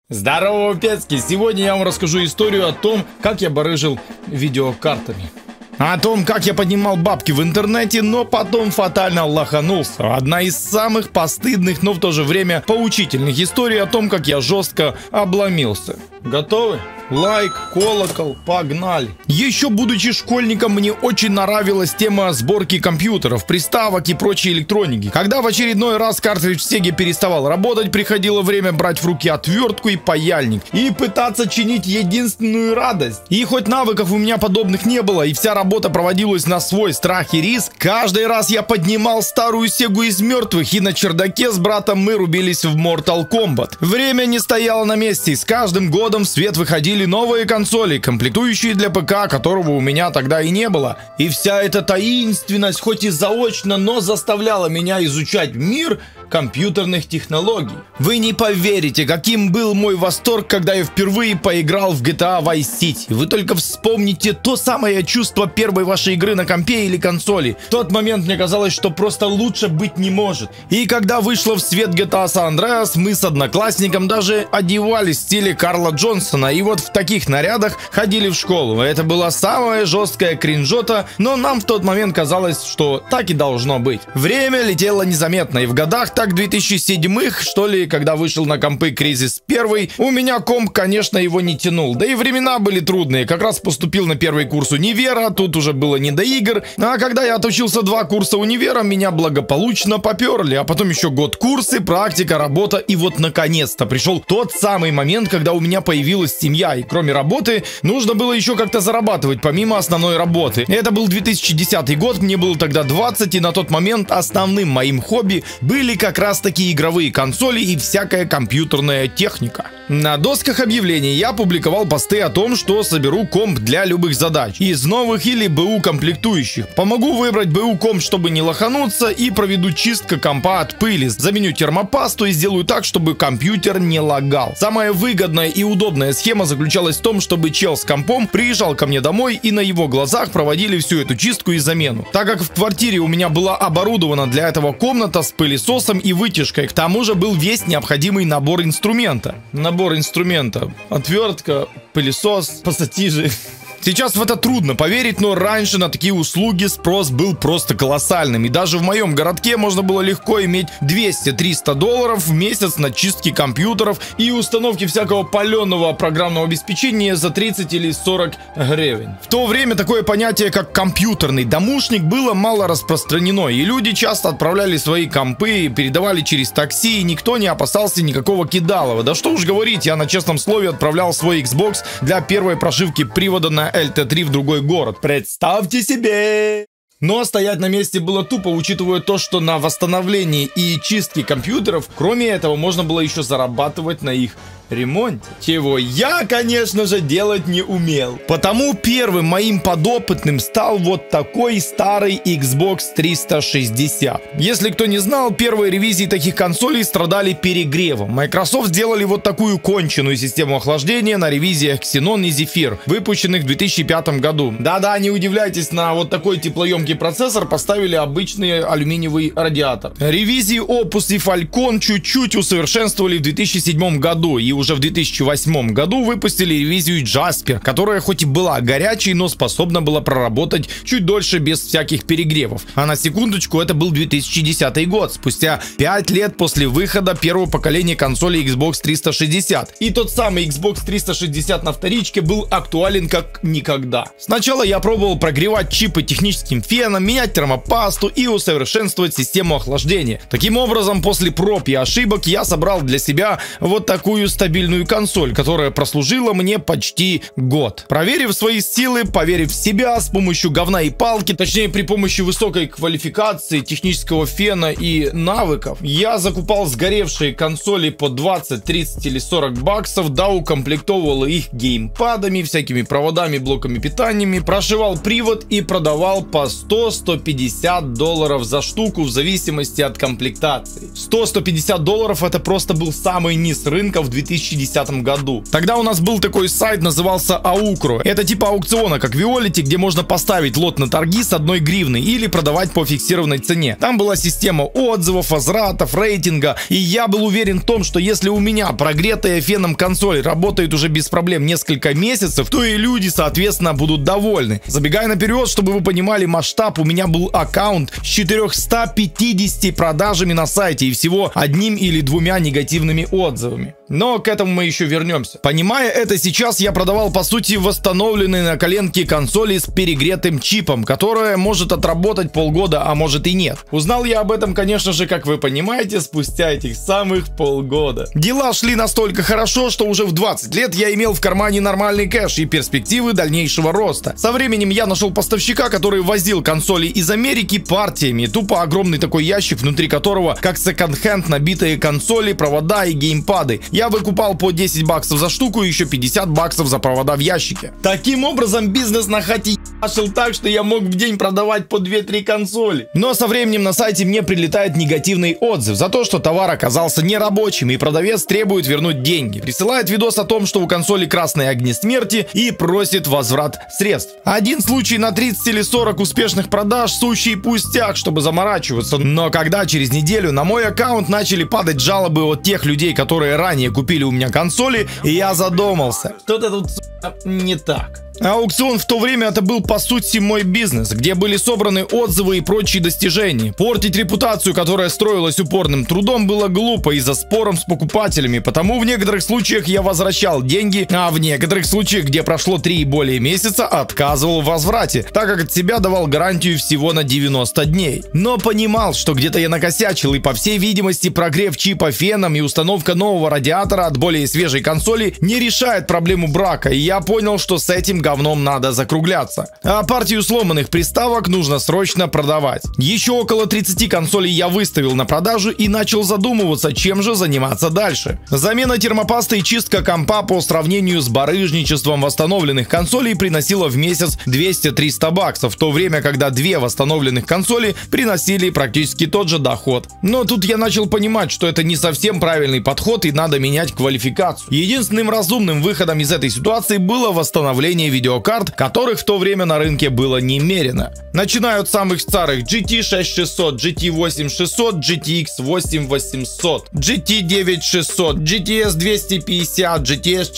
Здорово, пецки! Сегодня я вам расскажу историю о том, как я барыжил видеокартами. О том, как я поднимал бабки в интернете, но потом фатально лоханулся. Одна из самых постыдных, но в то же время поучительных историй о том, как я жестко обломился. Готовы? Лайк, колокол, погнали. Еще будучи школьником, мне очень нравилась тема сборки компьютеров, приставок и прочей электроники. Когда в очередной раз картридж Sega переставал работать, приходило время брать в руки отвертку и паяльник и пытаться чинить единственную радость. И хоть навыков у меня подобных не было, и вся работа проводилась на свой страх и риск, каждый раз я поднимал старую Сегу из мертвых, и на чердаке с братом мы рубились в Mortal Kombat. Время не стояло на месте, и с каждым годом в свет выходили новые консоли, комплектующие для ПК, которого у меня тогда и не было. И вся эта таинственность, хоть и заочно, но заставляла меня изучать мир компьютерных технологий. Вы не поверите, каким был мой восторг, когда я впервые поиграл в GTA Vice City. Вы только вспомните то самое чувство первой вашей игры на компе или консоли. В тот момент мне казалось, что просто лучше быть не может. И когда вышла в свет GTA San Andreas, мы с одноклассником даже одевались в стиле Карла Джонсона и вот в таких нарядах ходили в школу. Это была самая жесткая кринжота, но нам в тот момент казалось, что так и должно быть. Время летело незаметно, и в годах так 2007-х, что ли, когда вышел на компы Crysis 1, у меня комп, конечно, его не тянул. Да и времена были трудные. Как раз поступил на первый курс универа, тут уже было не до игр. А когда я отучился 2 курса универа, меня благополучно поперли. А потом еще год курсы, практика, работа. И вот наконец-то пришел тот самый момент, когда у меня появилась семья. И кроме работы, нужно было еще как-то зарабатывать, помимо основной работы. Это был 2010 год, мне было тогда 20, и на тот момент основным моим хобби были как раз такие игровые консоли и всякая компьютерная техника. На досках объявлений я публиковал посты о том, что соберу комп для любых задач, из новых или БУ комплектующих. Помогу выбрать БУ комп, чтобы не лохануться, и проведу чистку компа от пыли, заменю термопасту и сделаю так, чтобы компьютер не лагал. Самая выгодная и удобная схема заключалась в том, чтобы чел с компом приезжал ко мне домой, и на его глазах проводили всю эту чистку и замену. Так как в квартире у меня была оборудована для этого комната с пылесосом и вытяжкой, к тому же был весь необходимый набор инструмента. Отвертка, пылесос, пассатижи. Сейчас в это трудно поверить, но раньше на такие услуги спрос был просто колоссальным. И даже в моем городке можно было легко иметь $200-300 в месяц на чистки компьютеров и установки всякого паленого программного обеспечения за 30 или 40 гривен. В то время такое понятие, как компьютерный домушник, было мало распространено. И люди часто отправляли свои компы, передавали через такси, и никто не опасался никакого кидалова. Да что уж говорить, я на честном слове отправлял свой Xbox для первой прошивки привода на LT3 в другой город. Представьте себе! Но стоять на месте было тупо, учитывая то, что на восстановлении и чистке компьютеров, кроме этого, можно было еще зарабатывать на их ремонте. Чего я, конечно же, делать не умел. Потому первым моим подопытным стал вот такой старый Xbox 360. Если кто не знал, первые ревизии таких консолей страдали перегревом. Microsoft сделали вот такую конченую систему охлаждения на ревизиях Xenon и Zephyr, выпущенных в 2005 году. Да-да, не удивляйтесь, на вот такой теплоемкий процессор поставили обычный алюминиевый радиатор. Ревизии Opus и Falcon чуть-чуть усовершенствовали в 2007 году, и уже в 2008 году выпустили ревизию Jasper, которая хоть и была горячей, но способна была проработать чуть дольше без всяких перегревов. А на секундочку, это был 2010 год, спустя 5 лет после выхода первого поколения консоли Xbox 360. И тот самый Xbox 360 на вторичке был актуален как никогда. Сначала я пробовал прогревать чипы техническим феном, менять термопасту и усовершенствовать систему охлаждения. Таким образом, после проб и ошибок я собрал для себя вот такую стабильную консоль, которая прослужила мне почти год. Проверив свои силы, поверив в себя с помощью говна и палки, точнее при помощи высокой квалификации, технического фена и навыков, я закупал сгоревшие консоли по 20, 30 или 40 баксов, да, укомплектовывал их геймпадами, всякими проводами, блоками питаниями, прошивал привод и продавал по $100-150 за штуку в зависимости от комплектации. $100-150 это просто был самый низ рынка в 2010 2010 году. Тогда у нас был такой сайт, назывался Аукро. Это типа аукциона, как в Виолете, где можно поставить лот на торги с 1 гривны или продавать по фиксированной цене. Там была система отзывов, возвратов, рейтинга, и я был уверен в том, что если у меня прогретая феном консоль работает уже без проблем несколько месяцев, то и люди, соответственно, будут довольны. Забегая наперед, чтобы вы понимали масштаб, у меня был аккаунт с 450 продажами на сайте и всего 1 или 2 негативными отзывами. Но к этому мы еще вернемся. Понимая это, сейчас я продавал по сути восстановленные на коленке консоли с перегретым чипом, которая может отработать полгода, а может и нет. Узнал я об этом, конечно же, как вы понимаете, спустя этих самых полгода. Дела шли настолько хорошо, что уже в 20 лет я имел в кармане нормальный кэш и перспективы дальнейшего роста. Со временем я нашел поставщика, который возил консоли из Америки партиями. Тупо огромный такой ящик, внутри которого, как секонд-хенд, набитые консоли, провода и геймпады. Я выкупал по 10 баксов за штуку и еще 50 баксов за провода в ящике. Таким образом, бизнес на хате ебашил так, что я мог в день продавать по 2-3 консоли. Но со временем на сайте мне прилетает негативный отзыв за то, что товар оказался нерабочим и продавец требует вернуть деньги. Присылает видос о том, что у консоли красные огни смерти и просит возврат средств. Один случай на 30 или 40 успешных продаж — сущий пустяк, чтобы заморачиваться. Но когда через неделю на мой аккаунт начали падать жалобы от тех людей, которые ранее купили у меня консоли, я задумался. Что-то тут не так. Аукцион в то время это был по сути мой бизнес, где были собраны отзывы и прочие достижения. Портить репутацию, которая строилась упорным трудом, было глупо из-за споров с покупателями, потому в некоторых случаях я возвращал деньги, а в некоторых случаях, где прошло 3 и более месяца, отказывал в возврате, так как от себя давал гарантию всего на 90 дней. Но понимал, что где-то я накосячил, и по всей видимости прогрев чипа феном и установка нового радиатора от более свежей консоли не решает проблему брака, и я понял, что с этим говном надо закругляться. А партию сломанных приставок нужно срочно продавать. Еще около 30 консолей я выставил на продажу и начал задумываться, чем же заниматься дальше. Замена термопасты и чистка компа по сравнению с барыжничеством восстановленных консолей приносила в месяц 200-300 баксов, в то время, когда 2 восстановленных консоли приносили практически тот же доход. Но тут я начал понимать, что это не совсем правильный подход и надо менять квалификацию. Единственным разумным выходом из этой ситуации было восстановление видеокарт, которых в то время на рынке было немерено. Начиная от самых старых GT 6600, GT 8600, GTX 8800, GT 9600, GTS 250, GTS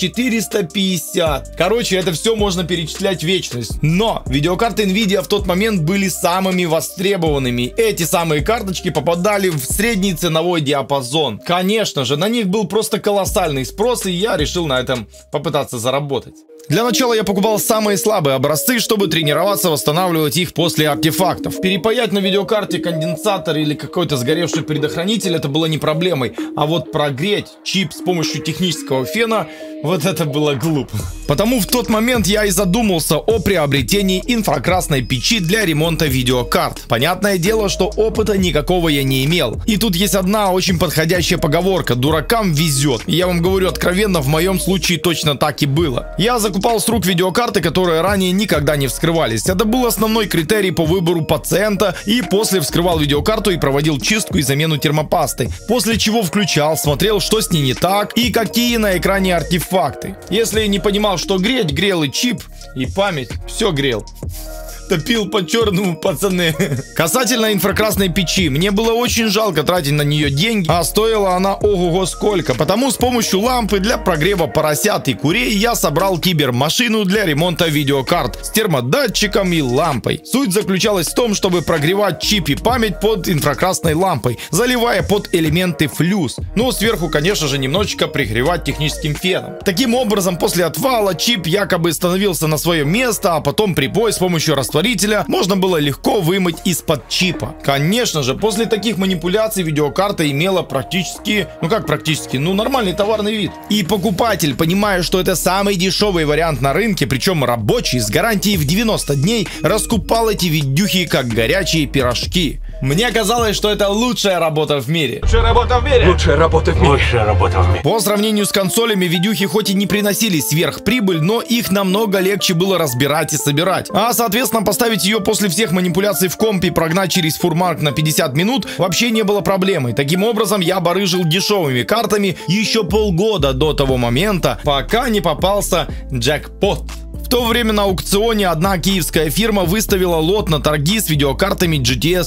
450. Короче, это все можно перечислять в вечность. Но видеокарты Nvidia в тот момент были самыми востребованными. Эти самые карточки попадали в средний ценовой диапазон. Конечно же, на них был просто колоссальный спрос, и я решил на этом попытаться заработать. Для начала я покупал самые слабые образцы, чтобы тренироваться восстанавливать их после артефактов. Перепаять на видеокарте конденсатор или какой-то сгоревший предохранитель — это было не проблемой. А вот прогреть чип с помощью технического фена — вот это было глупо. Потому в тот момент я и задумался о приобретении инфракрасной печи для ремонта видеокарт. Понятное дело, что опыта никакого я не имел. И тут есть одна очень подходящая поговорка: дуракам везет. И я вам говорю откровенно, в моем случае точно так и было. Я закупал с рук видеокарты, которые ранее никогда не вскрывались. Это был основной критерий по выбору пациента, и после вскрывал видеокарту и проводил чистку и замену термопастой. После чего включал, смотрел, что с ней не так и какие на экране артефакты. Если не понимал, что греть, грел и чип, и память, все грел. Топил по-черному, пацаны. Касательно инфракрасной печи, мне было очень жалко тратить на нее деньги, а стоила она ого-го сколько. Потому с помощью лампы для прогрева поросят и курей я собрал кибермашину для ремонта видеокарт с термодатчиком и лампой. Суть заключалась в том, чтобы прогревать чип и память под инфракрасной лампой, заливая под элементы флюс. Ну, сверху, конечно же, немножечко пригревать техническим феном. Таким образом, после отвала чип якобы становился на свое место, а потом припой с помощью растворителя можно было легко вымыть из-под чипа. Конечно же, после таких манипуляций видеокарта имела практически, нормальный товарный вид. И покупатель, понимая, что это самый дешевый вариант на рынке, причем рабочий, с гарантией в 90 дней, раскупал эти видюхи как горячие пирожки. Мне казалось, что это лучшая работа в мире. Лучшая работа в мире. Лучшая работа в мире. Лучшая работа в мире. По сравнению с консолями, видюхи хоть и не приносили сверхприбыль, но их намного легче было разбирать и собирать. А соответственно, поставить ее после всех манипуляций в компе и прогнать через фурмарк на 50 минут вообще не было проблемой. Таким образом, я барыжил дешевыми картами еще полгода до того момента, пока не попался джекпот. В то время на аукционе одна киевская фирма выставила лот на торги с видеокартами GTX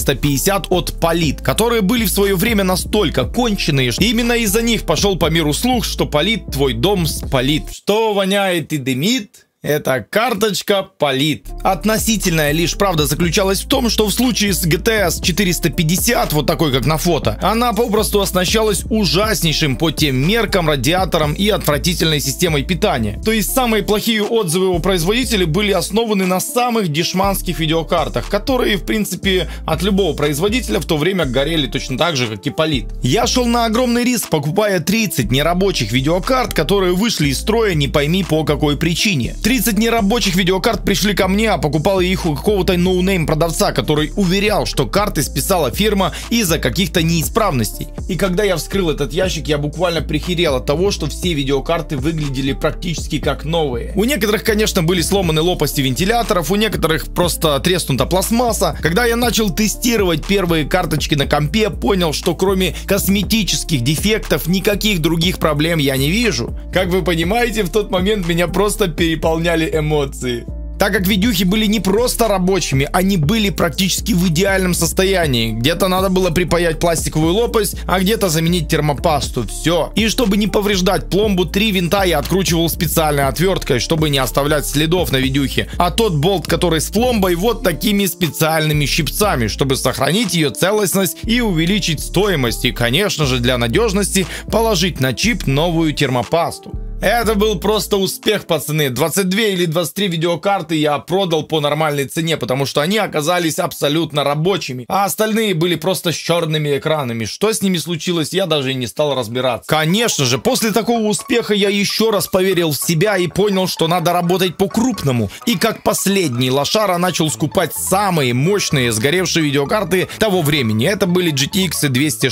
450 от Polit, которые были в свое время настолько конченые, что именно из-за них пошел по миру слух, что Polit твой дом спалит. Что воняет и дымит? Это карточка Polit. Относительная лишь правда заключалась в том, что в случае с GTX 450, вот такой как на фото, она попросту оснащалась ужаснейшим по тем меркам радиатором и отвратительной системой питания. То есть самые плохие отзывы у производителей были основаны на самых дешманских видеокартах, которые в принципе от любого производителя в то время горели точно так же, как и Polit. Я шел на огромный риск, покупая 30 нерабочих видеокарт, которые вышли из строя не пойми по какой причине. 30 нерабочих видеокарт пришли ко мне, а покупал я их у какого-то ноунейм продавца, который уверял, что карты списала фирма из-за каких-то неисправностей. И когда я вскрыл этот ящик, я буквально прихерел от того, что все видеокарты выглядели практически как новые. У некоторых, конечно, были сломаны лопасти вентиляторов, у некоторых просто треснута пластмасса. Когда я начал тестировать первые карточки на компе, понял, что кроме косметических дефектов никаких других проблем я не вижу. Как вы понимаете, в тот момент меня просто переполняли эмоции. Так как видюхи были не просто рабочими, они были практически в идеальном состоянии. Где-то надо было припаять пластиковую лопасть, а где-то заменить термопасту. Все. И чтобы не повреждать пломбу, 3 винта я откручивал специальной отверткой, чтобы не оставлять следов на видюхе. А тот болт, который с пломбой, вот такими специальными щипцами, чтобы сохранить ее целостность и увеличить стоимость. И, конечно же, для надежности положить на чип новую термопасту. Это был просто успех, пацаны. 22 или 23 видеокарты я продал по нормальной цене, потому что они оказались абсолютно рабочими, а остальные были просто с черными экранами. Что с ними случилось, я даже и не стал разбираться. Конечно же, после такого успеха я еще раз поверил в себя и понял, что надо работать по-крупному. И как последний лошара начал скупать самые мощные сгоревшие видеокарты того времени. Это были GTX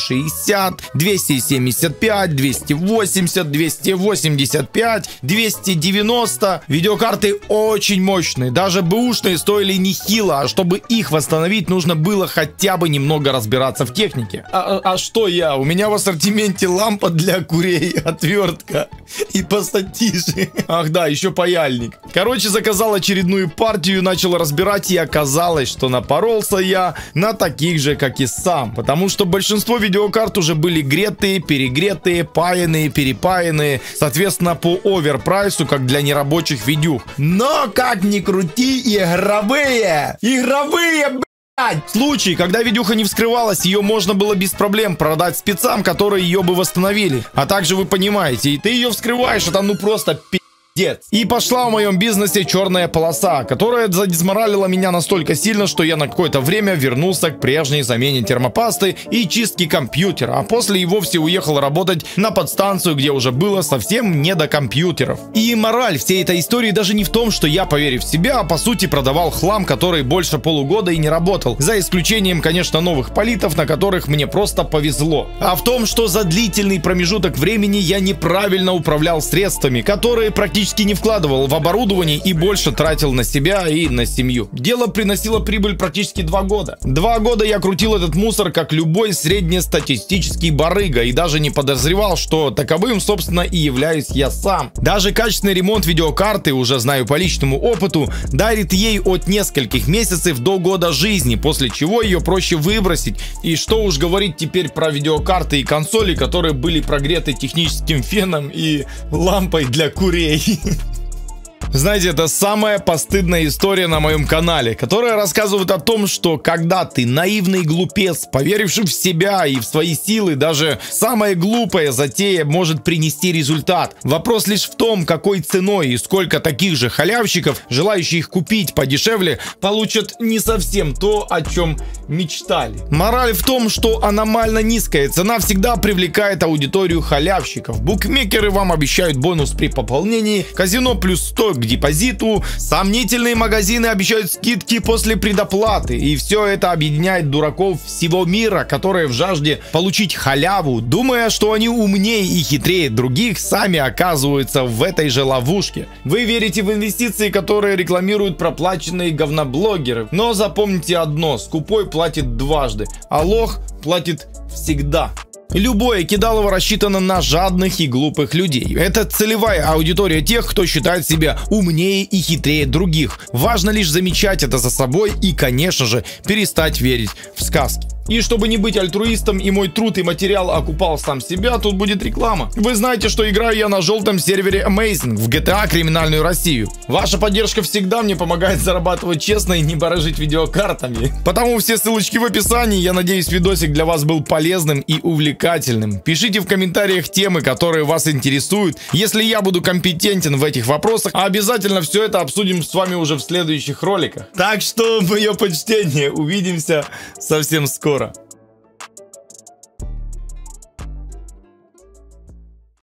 260, 275, 280, 280. 290. Видеокарты очень мощные, даже бэушные стоили нехило, а чтобы их восстановить, нужно было хотя бы немного разбираться в технике. А что я? У меня в ассортименте лампа для курей, отвертка и пассатижи. Ах да, еще паяльник. Короче, заказал очередную партию, начал разбирать, и оказалось, что напоролся я на таких же, как и сам. Потому что большинство видеокарт уже были гретые, перегретые, паянные, перепаянные. Соответственно, по оверпрайсу, как для нерабочих видюх. Но как ни крути, игровые, блядь! В случае, когда видюха не вскрывалась, ее можно было без проблем продать спецам, которые ее бы восстановили. А также вы понимаете, и ты ее вскрываешь, а там ну просто пи***. И пошла в моем бизнесе черная полоса, которая задизморалила меня настолько сильно, что я на какое-то время вернулся к прежней замене термопасты и чистке компьютера, а после и вовсе уехал работать на подстанцию, где уже было совсем не до компьютеров. И мораль всей этой истории даже не в том, что я, поверив в себя, по сути продавал хлам, который больше полугода и не работал, за исключением, конечно, новых политов, на которых мне просто повезло, а в том, что за длительный промежуток времени я неправильно управлял средствами, которые практически не вкладывал в оборудование и больше тратил на себя и на семью. Дело приносило прибыль практически 2 года. 2 года я крутил этот мусор, как любой среднестатистический барыга, и даже не подозревал, что таковым, собственно, и являюсь я сам. Даже качественный ремонт видеокарты, уже знаю по личному опыту, дарит ей от нескольких месяцев до года жизни, после чего ее проще выбросить. И что уж говорить теперь про видеокарты и консоли, которые были прогреты техническим феном и лампой для курей. Знаете, это самая постыдная история на моем канале, которая рассказывает о том, что когда ты наивный глупец, поверивший в себя и в свои силы, даже самая глупая затея может принести результат. Вопрос лишь в том, какой ценой и сколько таких же халявщиков, желающих их купить подешевле, получат не совсем то, о чем мечтали. Мораль в том, что аномально низкая цена всегда привлекает аудиторию халявщиков. Букмекеры вам обещают бонус при пополнении, казино плюс 100 к депозиту, сомнительные магазины обещают скидки после предоплаты, и все это объединяет дураков всего мира, которые в жажде получить халяву, думая, что они умнее и хитрее других, сами оказываются в этой же ловушке. Вы верите в инвестиции, которые рекламируют проплаченные говноблогеры, но запомните одно: скупой платит дважды, а лох платит всегда. Любое кидалово рассчитано на жадных и глупых людей. Это целевая аудитория тех, кто считает себя умнее и хитрее других. Важно лишь замечать это за собой и, конечно же, перестать верить в сказки. И чтобы не быть альтруистом и мой труд и материал окупал сам себя, тут будет реклама. Вы знаете, что играю я на желтом сервере Amazing в GTA Криминальную Россию. Ваша поддержка всегда мне помогает зарабатывать честно и не барыжить видеокартами. Потому все ссылочки в описании. Я надеюсь, видосик для вас был полезным и увлекательным. Пишите в комментариях темы, которые вас интересуют. Если я буду компетентен в этих вопросах, обязательно все это обсудим с вами уже в следующих роликах. Так что, мое почтение, увидимся совсем скоро.